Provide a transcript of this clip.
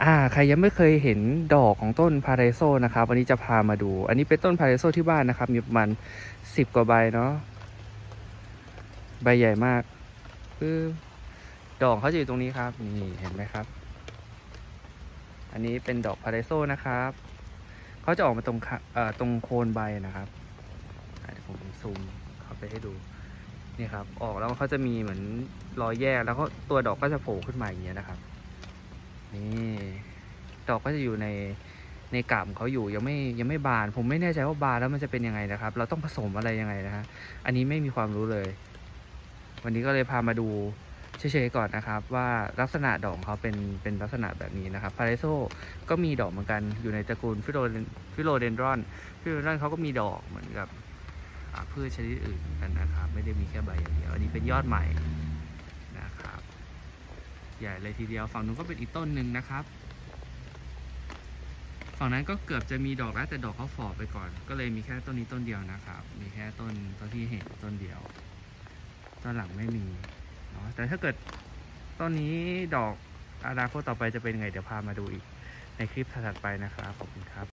ใครยังไม่เคยเห็นดอกของต้นพาราไซโซนะครับวันนี้จะพามาดูอันนี้เป็นต้นพาราไซโซที่บ้านนะครับมีประมาณ10 กว่าใบเนาะใบใหญ่มากคือดอกเขาจะอยู่ตรงนี้ครับนี่เห็นไหมครับอันนี้เป็นดอกพาราไซโซนะครับเขาจะออกมาตรงโคนใบนะครับเดี๋ยวผมซูมเข้าไปให้ดูนี่ครับออกแล้วเขาจะมีเหมือนรอยแยกแล้วก็ตัวดอกก็จะโผล่ขึ้นมาอย่างเงี้ยนะครับนี่ดอกก็จะอยู่ในกาบเขาอยู่ยังไม่บานผมไม่แน่ใจว่าบานแล้วมันจะเป็นยังไงนะครับเราต้องผสมอะไรยังไงนะฮะอันนี้ไม่มีความรู้เลยวันนี้ก็เลยพามาดูเฉยๆก่อนนะครับว่าลักษณะดอกของเขาเป็นลักษณะแบบนี้นะครับพาราไซโซก็มีดอกเหมือนกันอยู่ในตระกูลฟิโลเดนดรอนเขาก็มีดอกเหมือนกับพืชชนิดอื่นกันนะครับไม่ได้มีแค่ใบอย่างเดียวอันนี้เป็นยอดใหม่นะครับใหญ่เลยทีเดียวฝั่งนู้นก็เป็นอีกต้นหนึ่งนะครับฝั่งนั้นก็เกือบจะมีดอกแล้วแต่ดอกเขาฝ่อไปก่อนก็เลยมีแค่ต้นนี้ต้นเดียวนะครับมีแค่ต้นที่เห็นต้นเดียวต้นหลังไม่มีเนาะแต่ถ้าเกิดต้นนี้ดอกอนาคตต่อไปจะเป็นไงเดี๋ยวพามาดูอีกในคลิปถัดไปนะครับขอบคุณครับ